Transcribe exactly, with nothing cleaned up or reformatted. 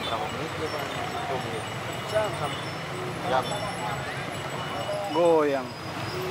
berapa menit ya Pak? sepuluh menit. Jam sampai jam. Goyang.